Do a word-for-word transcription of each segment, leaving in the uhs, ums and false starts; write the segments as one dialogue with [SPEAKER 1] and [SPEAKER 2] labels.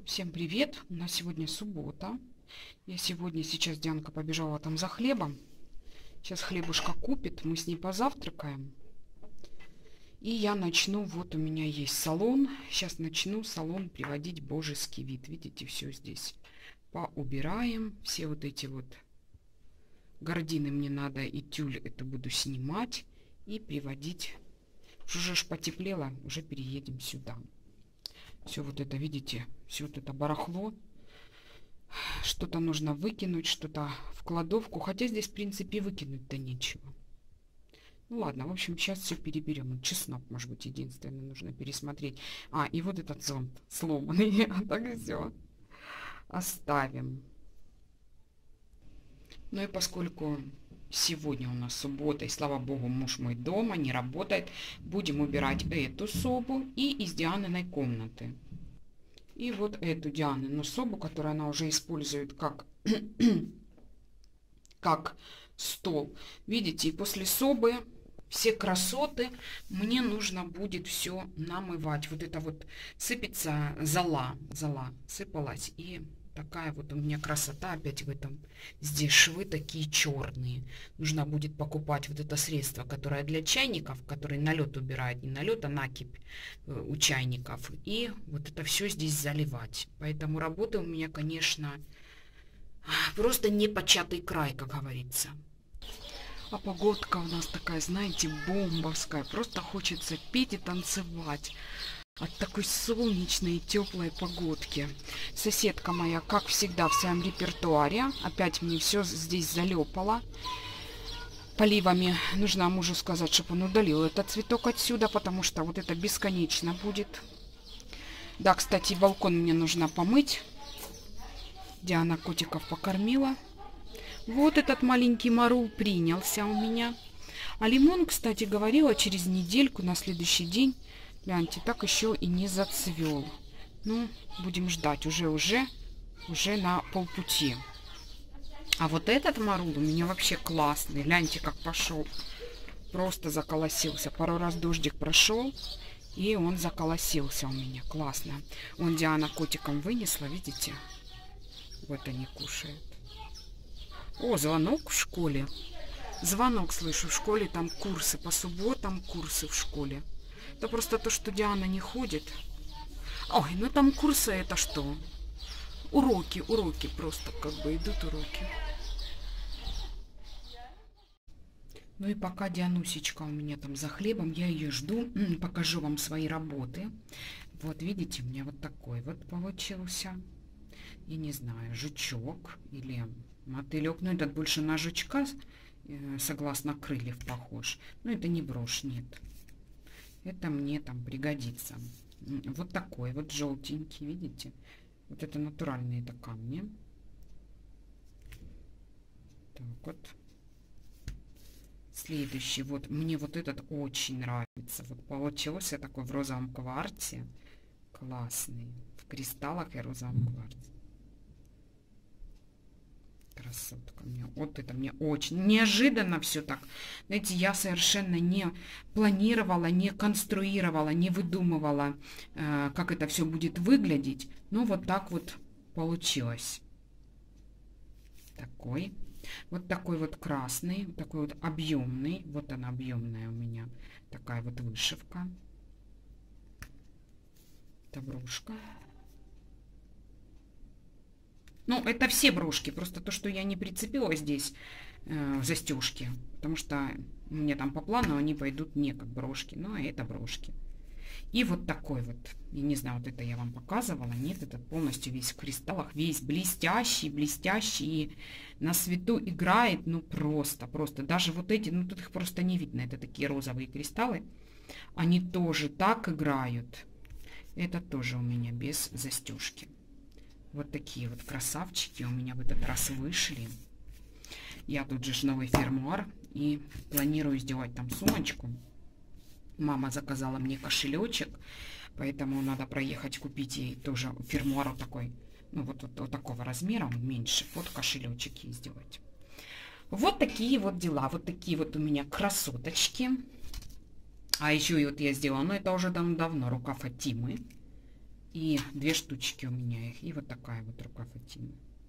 [SPEAKER 1] Всем привет! У нас сегодня суббота. Я сегодня, сейчас Дианка побежала там за хлебом. Сейчас хлебушка купит, мы с ней позавтракаем. И я начну, вот у меня есть салон. Сейчас начну салон приводить в божеский вид. Видите, все здесь поубираем. Все вот эти вот гардины мне надо и тюль это буду снимать и приводить. Уже ж потеплело, уже переедем сюда. Все вот это, видите, все вот это барахло. Что-то нужно выкинуть, что-то в кладовку. Хотя здесь, в принципе, выкинуть-то нечего. Ну ладно, в общем, сейчас все переберем. Чеснок, может быть, единственное, нужно пересмотреть. А, и вот этот зонт сломанный. А так все. Оставим. Ну и поскольку сегодня у нас суббота, и слава богу, муж мой дома, не работает, будем убирать эту собу и из Дианиной комнаты. И вот эту Дианину собу, которую она уже использует как, как стол. Видите, и после собы все красоты мне нужно будет все намывать. Вот это вот сыпется зола, зола сыпалась, и такая вот у меня красота опять в этом. Здесь швы такие черные. Нужно будет покупать вот это средство, которое для чайников, который налет убирает. Не налет, а накипь у чайников. И вот это все здесь заливать. Поэтому работы у меня, конечно, просто непочатый край, как говорится. А погодка у нас такая, знаете, бомбовская. Просто хочется петь и танцевать от такой солнечной и теплой погодки. Соседка моя, как всегда, в своем репертуаре. Опять мне все здесь залепала. Поливами нужно мужу сказать, чтобы он удалил этот цветок отсюда, потому что вот это бесконечно будет. Да, кстати, балкон мне нужно помыть. Диана котиков покормила. Вот этот маленький марул принялся у меня. А лимон, кстати, говорила, через недельку, на следующий день, гляньте, так еще и не зацвел. Ну, будем ждать. Уже, уже, уже на полпути. А вот этот марул у меня вообще классный. Гляньте, как пошел. Просто заколосился. Пару раз дождик прошел, и он заколосился у меня. Классно. Вон Диана котиком вынесла, видите? Вот они кушают. О, звонок в школе. Звонок слышу в школе. Там курсы по субботам, курсы в школе. Это просто то, что Диана не ходит. Ой, ну там курсы это что? Уроки, уроки просто как бы идут уроки. Ну и пока Дианусечка у меня там за хлебом, я ее жду. Покажу вам свои работы. Вот видите, у меня вот такой вот получился. Я не знаю, жучок или мотылек. Но этот больше на жучка, согласно крыльев, похож. Но это не брошь, нет. Это мне там пригодится. Вот такой вот желтенький, видите? Вот это натуральные это камни. Так вот. Следующий. Вот мне вот этот очень нравится. Вот получился такой в розовом кварте. Классный. В кристаллах и розовом кварте. Красотка мне. Вот это мне очень неожиданно все так. Знаете, я совершенно не планировала, не конструировала, не выдумывала, э, как это все будет выглядеть. Но вот так вот получилось. Такой. Вот такой вот красный, вот такой вот объемный. Вот она объемная у меня. Такая вот вышивка. Это брошка. Ну, это все брошки, просто то, что я не прицепила здесь э, застежки, потому что мне там по плану они пойдут не как брошки, но это брошки. И вот такой вот, я не знаю, вот это я вам показывала, нет, это полностью весь в кристаллах, весь блестящий, блестящий, и на свету играет, ну просто, просто, даже вот эти, ну тут их просто не видно, это такие розовые кристаллы, они тоже так играют, это тоже у меня без застежки. Вот такие вот красавчики у меня в этот раз вышли. Я тут же новый фермуар и планирую сделать там сумочку. Мама заказала мне кошелечек, поэтому надо проехать купить ей тоже фермуар вот такой, ну вот, вот, вот такого размера, он меньше, под кошелечек ей сделать. Вот такие вот дела, вот такие вот у меня красоточки. А еще и вот я сделала, но это уже там давно, рукав от Тимы. И две штучки у меня их. И вот такая вот рука Фатимы.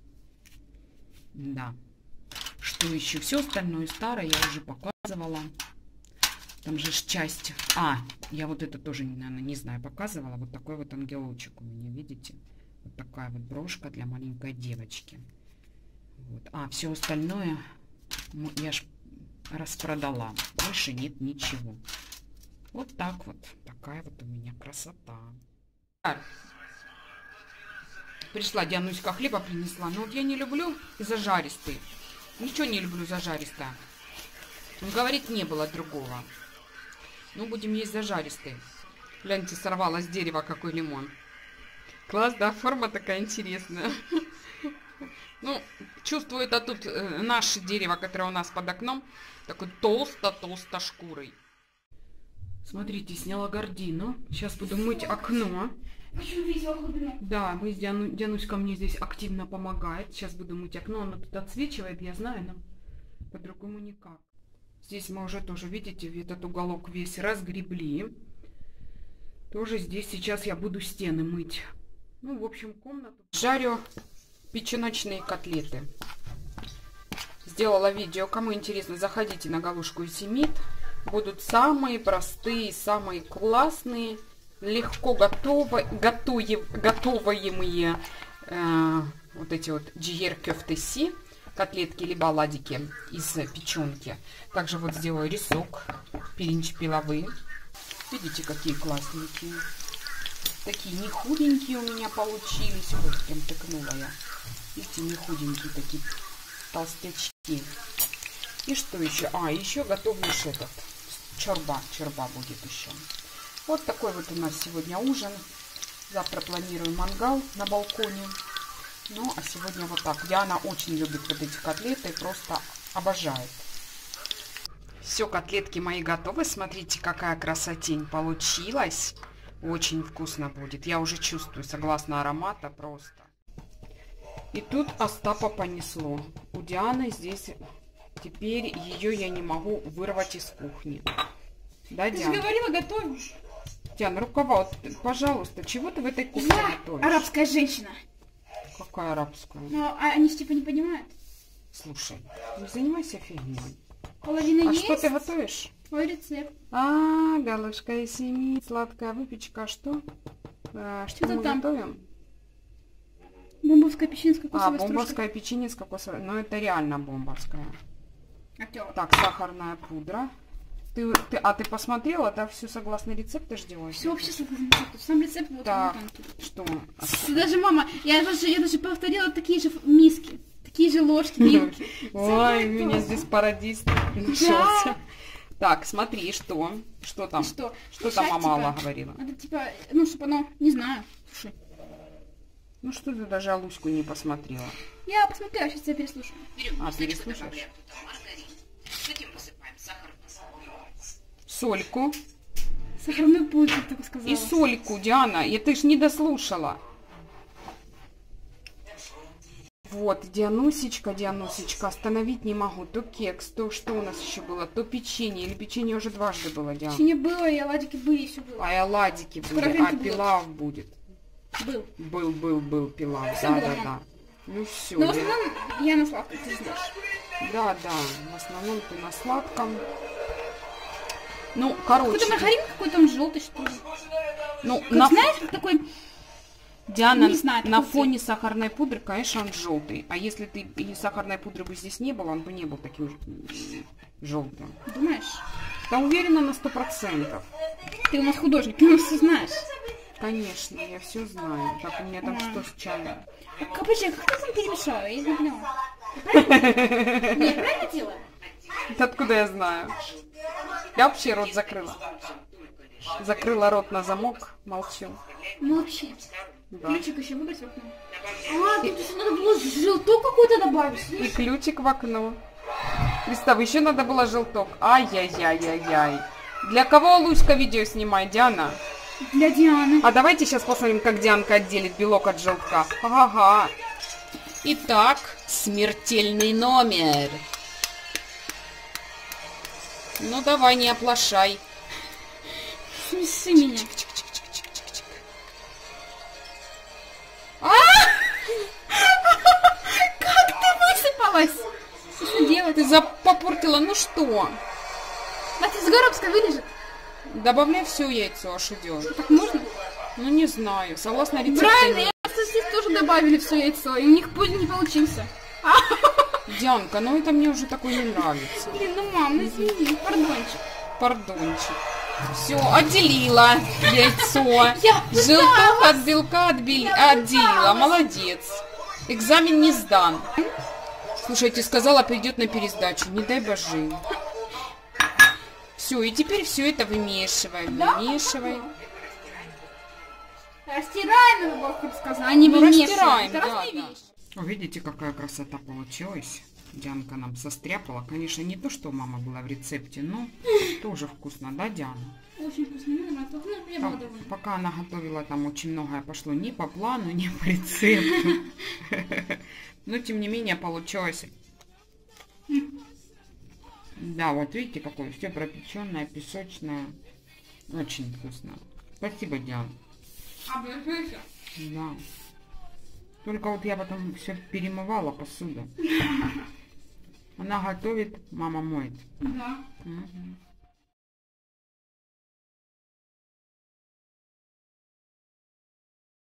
[SPEAKER 1] Да. Что еще? Все остальное старое я уже показывала. Там же часть... А, я вот это тоже, наверное, не знаю, показывала. Вот такой вот ангелочек у меня, видите? Вот такая вот брошка для маленькой девочки. Вот. А, все остальное я ж распродала. Больше нет ничего. Вот так вот. Такая вот у меня красота. Пришла Диануська, хлеба принесла. Но вот я не люблю зажаристый. Ничего не люблю зажаристое. Он говорит, не было другого. Ну, будем есть зажаристый. Гляньте, сорвала с дерева какой лимон. Класс, да? Форма такая интересная. Ну, чувствую, это тут э, наше дерево, которое у нас под окном. Такой толсто-толсто шкурой. Смотрите, сняла гардину. Сейчас буду мыть окно. Да, мы с Диану... Диануська мне здесь активно помогает. Сейчас буду мыть окно. Оно тут отсвечивает, я знаю, но по-другому никак. Здесь мы уже тоже, видите, этот уголок весь разгребли. Тоже здесь сейчас я буду стены мыть. Ну, в общем, комнату. Жарю печеночные котлеты. Сделала видео. Кому интересно, заходите на Галушку и Семит. Будут самые простые, самые классные, легко готовы, готуев, готоваемые э, вот эти вот джигер кёфтеси, котлетки либо оладики из печенки. Также вот сделаю рисок, пиринч пиловые. Видите, какие классненькие. Такие не худенькие у меня получились. Вот кем тыкнула я. Видите, не худенькие такие толстячки. И что еще? А, еще готовлю этот. Чорба. Чорба будет еще. Вот такой вот у нас сегодня ужин. Завтра планирую мангал на балконе. Ну, а сегодня вот так. Диана очень любит вот эти котлеты. Просто обожает. Все, котлетки мои готовы. Смотрите, какая красотень получилась. Очень вкусно будет. Я уже чувствую, согласно аромата, просто. И тут Остапа понесло. У Дианы здесь... Теперь ее я не могу вырвать из кухни. Да,
[SPEAKER 2] Ты
[SPEAKER 1] Диана?
[SPEAKER 2] же говорила, готовишь.
[SPEAKER 1] Диана, рукава, вот, пожалуйста, чего ты в этой кухне
[SPEAKER 2] Я
[SPEAKER 1] готовишь?
[SPEAKER 2] арабская женщина.
[SPEAKER 1] Какая арабская?
[SPEAKER 2] Но а они ж типа не понимают.
[SPEAKER 1] Слушай, не занимайся фигней.
[SPEAKER 2] Половина
[SPEAKER 1] А
[SPEAKER 2] есть.
[SPEAKER 1] что ты готовишь?
[SPEAKER 2] Мой рецепт.
[SPEAKER 1] А, Галушка и Семит, сладкая выпечка. Что? А, что
[SPEAKER 2] Что-то
[SPEAKER 1] мы
[SPEAKER 2] там.
[SPEAKER 1] готовим?
[SPEAKER 2] Бомбовская печенье с
[SPEAKER 1] А,
[SPEAKER 2] кокосовой
[SPEAKER 1] бомбовское печенье с кокосовой. Ну, это реально бомбовское.
[SPEAKER 2] стружкой.
[SPEAKER 1] Так, сахарная пудра. Ты, ты, а ты посмотрела, да, все согласно рецепту ждешь?
[SPEAKER 2] Все вообще согласно рецепту. Сам рецепт вот
[SPEAKER 1] Так,
[SPEAKER 2] он там.
[SPEAKER 1] что?
[SPEAKER 2] Даже мама, я даже, я даже повторила такие же миски, такие же ложки, вилки.
[SPEAKER 1] Ой, у меня здесь пародист нашелся. Так, смотри, что? Что там?
[SPEAKER 2] Что?
[SPEAKER 1] Что там
[SPEAKER 2] Мешать,
[SPEAKER 1] мама Алла
[SPEAKER 2] типа,
[SPEAKER 1] говорила?
[SPEAKER 2] Это типа, ну, чтобы оно, не знаю. Слушай.
[SPEAKER 1] Ну что ты даже Алуську не посмотрела?
[SPEAKER 2] Я посмотрела, сейчас я переслушаю.
[SPEAKER 1] А, переслушаешь? Сольку.
[SPEAKER 2] Сахарную пудру, я так сказала.
[SPEAKER 1] И сольку, Диана. И ты ж не дослушала. Вот, Дианусечка, Дианусечка, остановить не могу. То кекс, то что у нас еще было? То печенье. Или печенье уже дважды было, Диана?
[SPEAKER 2] Печенье было, и оладики были, и все было.
[SPEAKER 1] А и оладики были, а пилав будет.
[SPEAKER 2] Был.
[SPEAKER 1] Был, был, был пилав,
[SPEAKER 2] Всё
[SPEAKER 1] да,
[SPEAKER 2] было,
[SPEAKER 1] да,
[SPEAKER 2] мам.
[SPEAKER 1] да. Ну все.
[SPEAKER 2] Но в основном я на сладком, ты знаешь.
[SPEAKER 1] Да, да, в основном ты на сладком. Ну, короче.
[SPEAKER 2] Какой-то маргарин какой-то, он желтый, что ли.
[SPEAKER 1] Ну,
[SPEAKER 2] Как
[SPEAKER 1] на...
[SPEAKER 2] знаешь, как такой...
[SPEAKER 1] Диана,
[SPEAKER 2] не знаю,
[SPEAKER 1] на
[SPEAKER 2] такой
[SPEAKER 1] фоне сахарной пудры, конечно, он желтый. А если ты и сахарной пудры бы здесь не было, он бы не был таким желтым.
[SPEAKER 2] Думаешь?
[SPEAKER 1] Да уверена на сто процентов.
[SPEAKER 2] Ты у нас художник, ты у нас все знаешь.
[SPEAKER 1] Конечно, я все знаю. Так, у меня там
[SPEAKER 2] А.
[SPEAKER 1] что с чаем?
[SPEAKER 2] А, подожди, как ты там перемешала? Я не поняла. Правильно? Я правильно делаю?
[SPEAKER 1] Это откуда я знаю? Я вообще рот закрыла. Закрыла рот на замок, молчу.
[SPEAKER 2] Молчи.
[SPEAKER 1] Да.
[SPEAKER 2] Ключик еще выбрать в окно. А, тут еще надо было желток какой-то добавить.
[SPEAKER 1] И ключик в окно. Представь, еще надо было желток. Ай-яй-яй-яй-яй. Для кого Луська видео снимает, Диана?
[SPEAKER 2] Для Дианы.
[SPEAKER 1] А давайте сейчас посмотрим, как Дианка отделит белок от желтка. Ага. Итак, смертельный номер. Ну давай, не оплошай.
[SPEAKER 2] Смеши меня. Как ты высыпалась? Что делать?
[SPEAKER 1] Ты попортила, ну что?
[SPEAKER 2] А ты с горобской вылежит?
[SPEAKER 1] Добавляй все яйцо, аж идет.
[SPEAKER 2] Так можно?
[SPEAKER 1] Ну не знаю, согласно рецепту.
[SPEAKER 2] Правильно, я здесь тоже добавили все яйцо, и у них пусть не получился.
[SPEAKER 1] Дианка, ну это мне уже такое не нравится.
[SPEAKER 2] Блин, ну мам, ну извини, пардончик.
[SPEAKER 1] Пардончик. Все, отделила яйцо.
[SPEAKER 2] Я
[SPEAKER 1] Желток от белка отбили, отделила. Молодец. Экзамен не сдан. Слушайте, сказала, придет на пересдачу. Не дай боже. Все, и теперь все это вымешиваем. Вымешиваем.
[SPEAKER 2] Растираем его, как сказано, а не
[SPEAKER 1] Ну,
[SPEAKER 2] вымешиваем.
[SPEAKER 1] растираем,
[SPEAKER 2] Это
[SPEAKER 1] да,
[SPEAKER 2] разные
[SPEAKER 1] да.
[SPEAKER 2] вещи.
[SPEAKER 1] Видите, какая красота получилась. Дианка нам состряпала. Конечно, не то, что у мамы было в рецепте, но тоже вкусно, да, Диана?
[SPEAKER 2] Очень вкусно. Ну, ну, я была довольна.
[SPEAKER 1] Пока она готовила, там очень многое пошло не по плану, не по рецепту. Но, тем не менее, получилось. Да, вот видите, какое все пропеченное, песочное. Очень вкусно. Спасибо, Диана. Да. Только вот я потом все перемывала посуду. Она готовит, мама моет.
[SPEAKER 2] Да.
[SPEAKER 1] Угу.